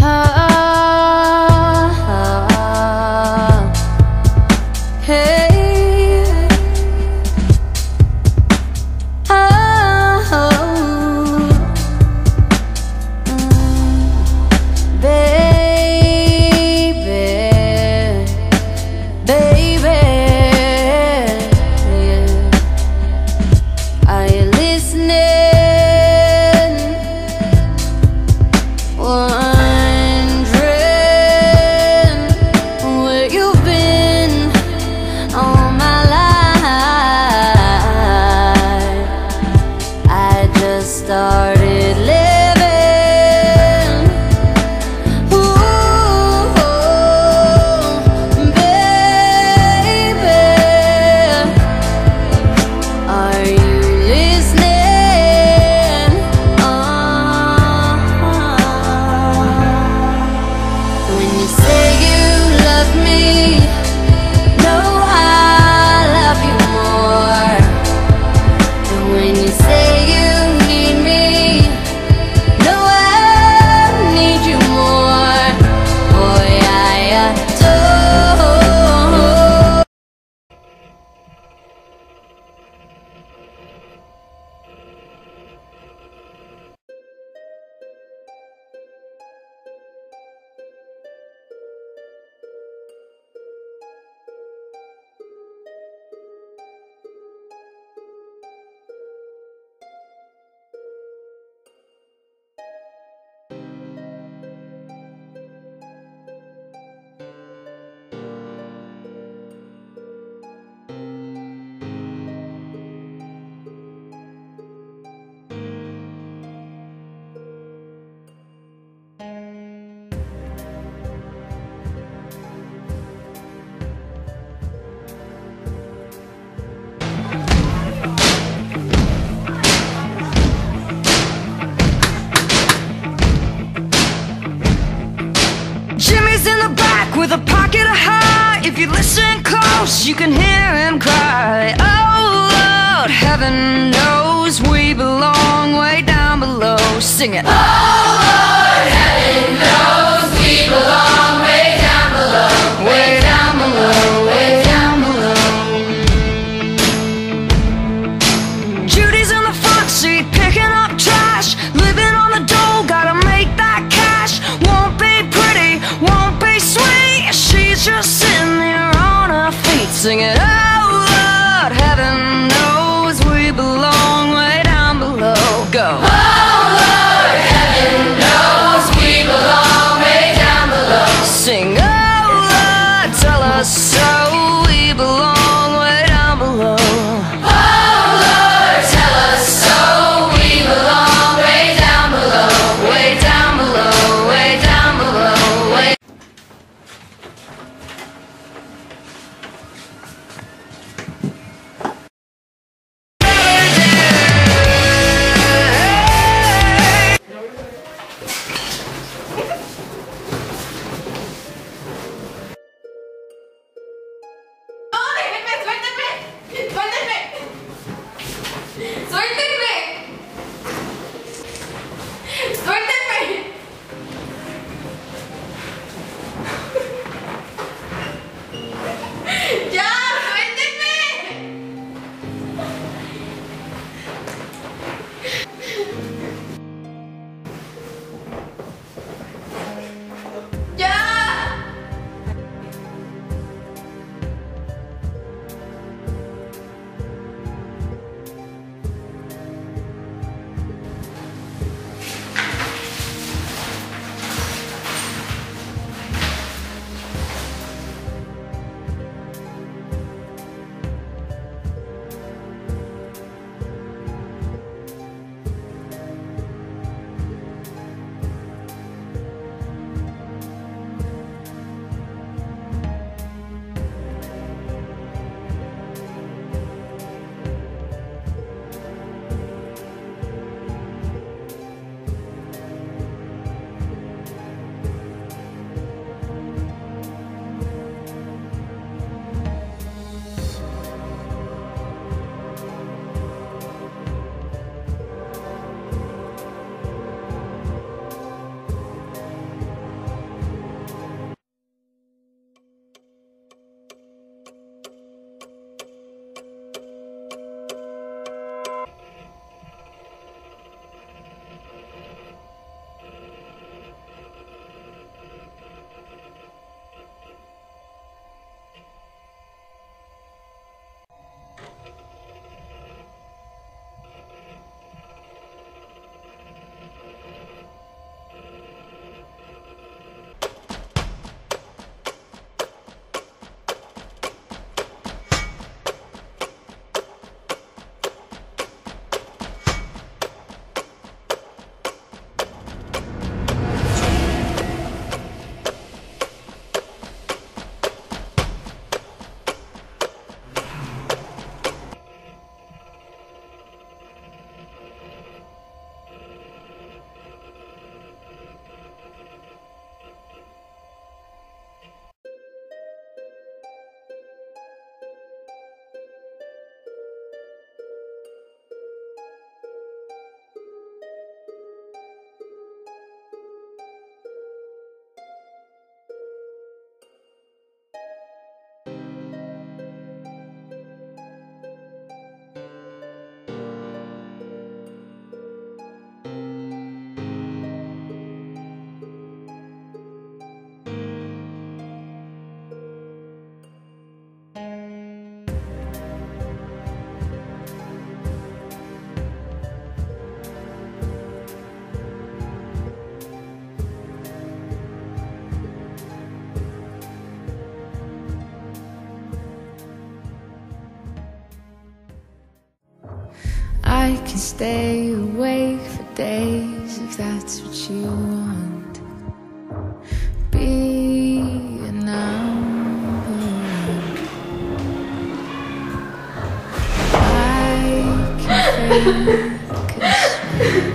Started living. Ooh, baby, are you listening? When you say you love me, no, I love you more. And when you say Jimmy's in the back with a pocket of heart. If you listen close, you can hear him cry. Oh Lord, heaven knows we belong way down below. Sing it. Oh Lord, heaven knows we belong way down below. Way down below, way down below. Judy's in the front seat picking up trash, living on the dole, gotta make that cash. Won't be pretty, won't be sweet, she's just sitting there on her feet singing. Oh Lord, heaven knows we belong way down below. Go. Oh Lord, heaven knows we belong way down below. can stay awake for days if that's what you want. Be a number one. I can fake a smile.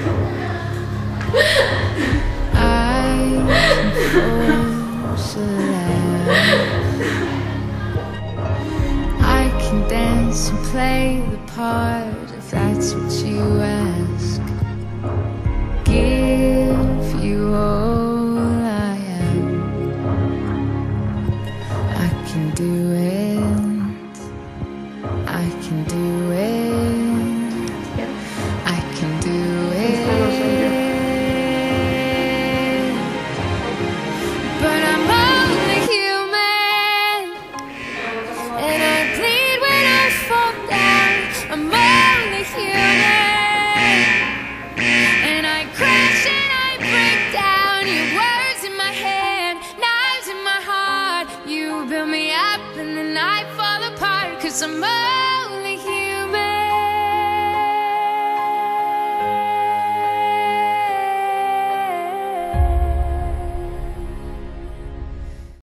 I can force a laugh. I can dance and play the part if that's what you ask. Give you all I am. I can do it. I can do it. I can do it. But I'm only human, and I bleed when I fall down. I'm only human, and I crash and I break down. Your words in my head, knives in my heart. You build me up and then I fall apart, 'cause I'm